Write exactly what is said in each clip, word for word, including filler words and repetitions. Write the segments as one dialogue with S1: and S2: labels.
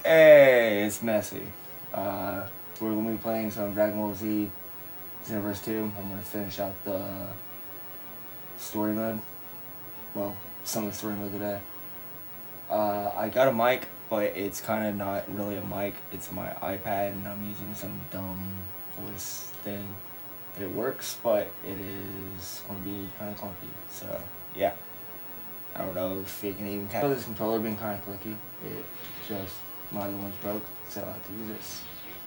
S1: Hey, it's Messi. Uh, we're going to be playing some Dragon Ball Z Xenoverse two. I'm going to finish out the story mode. Well, some of the story mode today. Uh, I got a mic, but it's kind of not really a mic. It's my iPad, and I'm using some dumb voice thing. It works, but it is going to be kind of clunky. So, yeah. I don't know if it can even catch. This controller being kind of clicky. It just, my other one's broke, so I have to use this.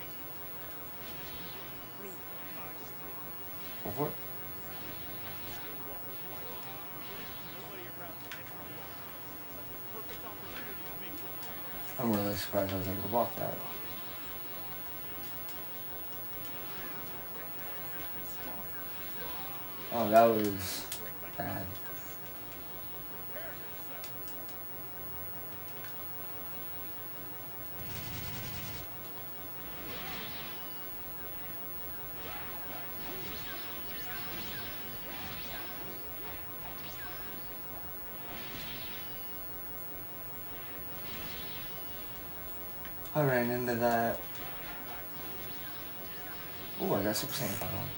S1: Go for it. I'm really surprised I was able to block that. Oh, that was bad. I ran into that. Oh, I got Super Saiyan five on.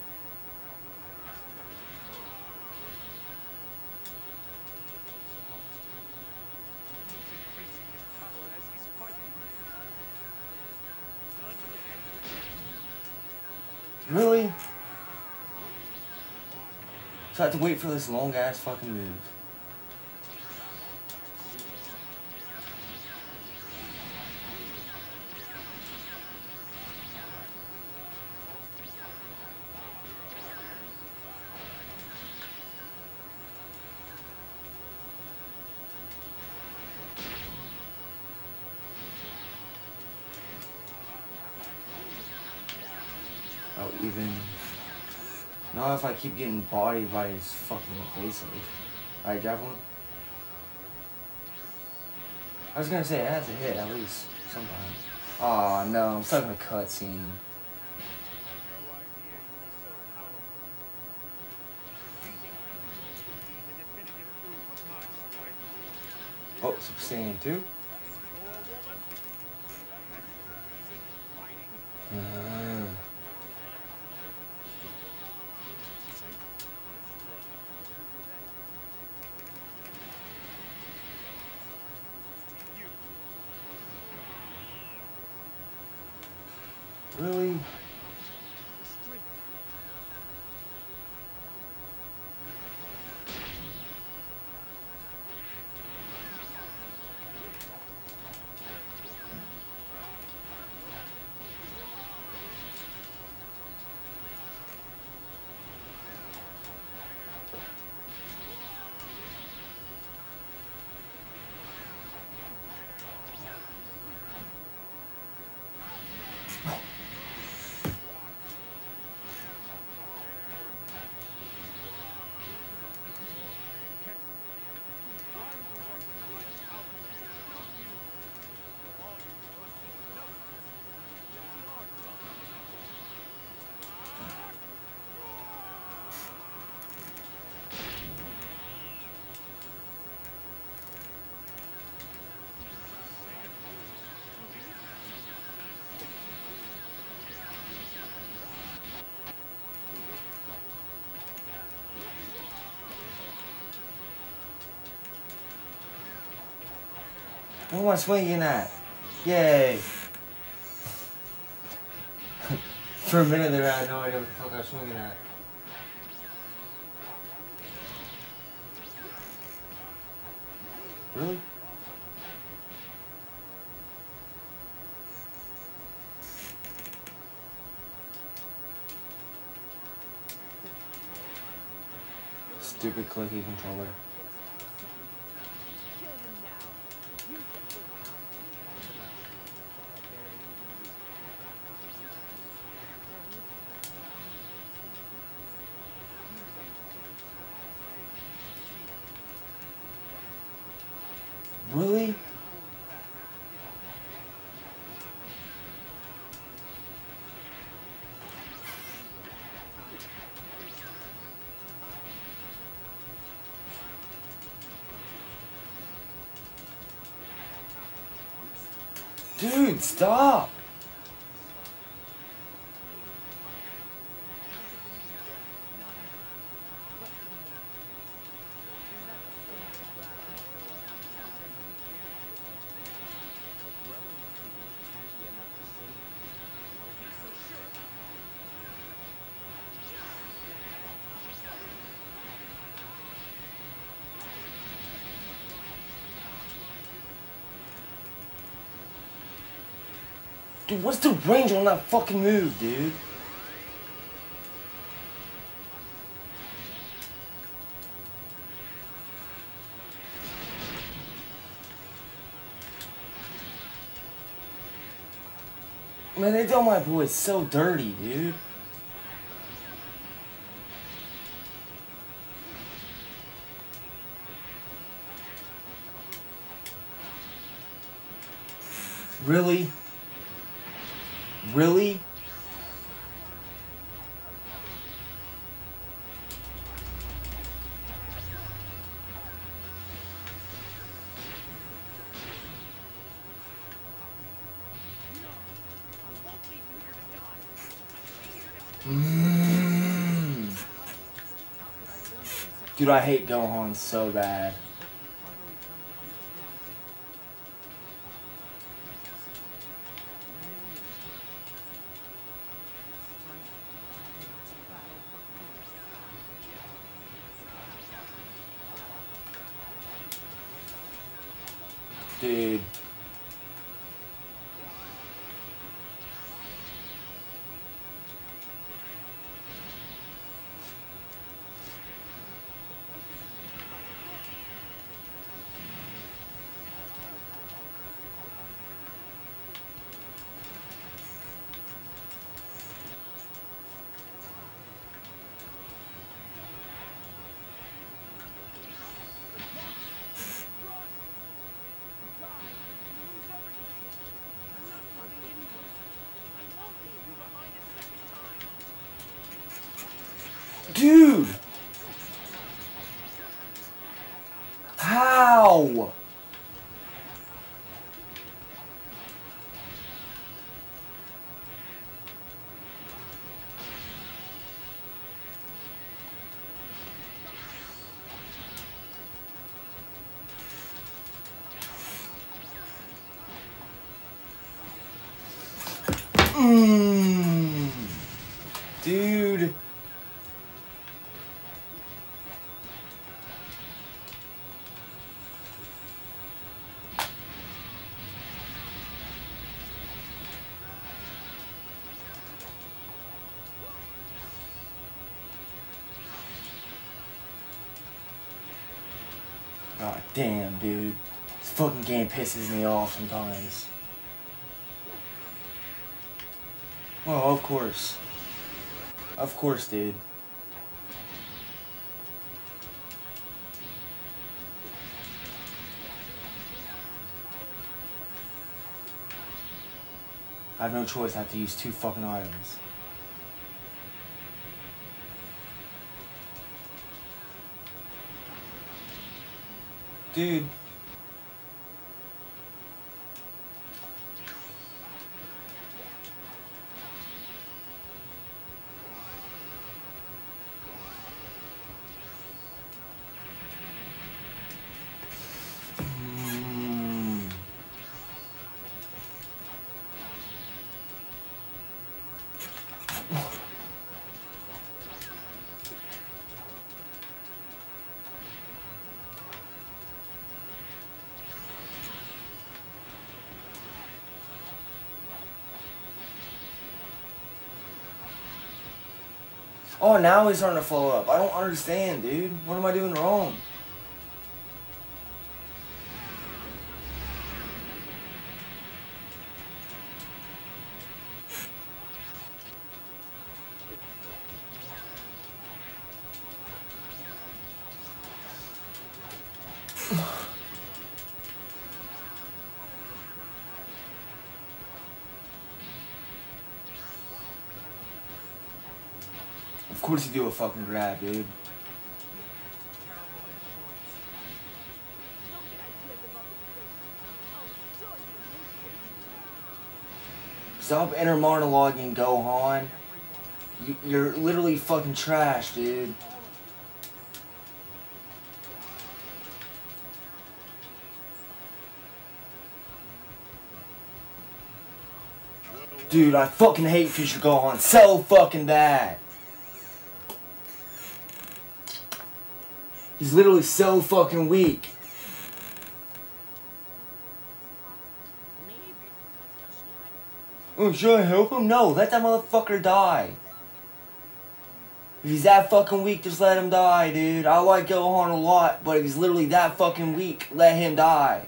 S1: Really? So I have to wait for this long ass fucking move. Oh, even... Not if I keep getting bodied by his fucking evasive. Alright, javelin. I was gonna say it has a hit at least sometimes. Aw, no, I'm stuck in a cutscene. Oh, Super Saiyan two. Uh. Really? What am I swinging at? Yay! For a minute there, I had no idea what the fuck I was swinging at. Really? Stupid clicky controller. Really? Dude, stop! Dude, what's the range on that fucking move, dude? Man, they tell my boy it's so dirty, dude. Really? Really? Mm. Dude, I hate Gohan so bad. Dude. Dude! How? Mmm. Dude. God damn, dude. This fucking game pisses me off sometimes. Well, of course. Of course, dude. I have no choice. I have to use two fucking items. Dude. Mm. Oh, now he's starting to follow up. I don't understand, dude. What am I doing wrong? Of course you do a fucking grab, dude. Stop inner monologuing, Gohan. You, you're literally fucking trash, dude. Dude, I fucking hate Future Gohan so fucking bad. He's literally so fucking weak. Oh, should I help him? No, let that motherfucker die. If he's that fucking weak, just let him die, dude. I like Gohan a lot, but if he's literally that fucking weak, let him die.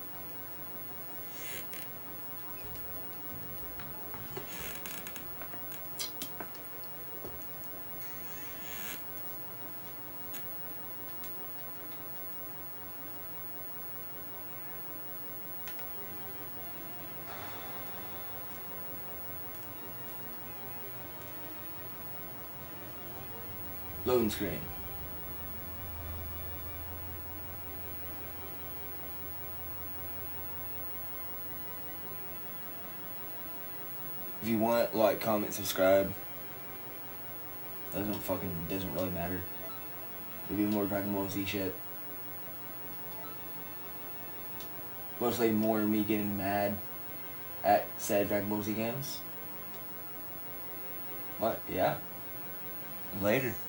S1: Loading screen. If you want, like, comment, subscribe. Doesn't fucking, doesn't really matter. There'll be more Dragon Ball Z shit. Mostly more me getting mad at said Dragon Ball Z games. But, yeah. Later.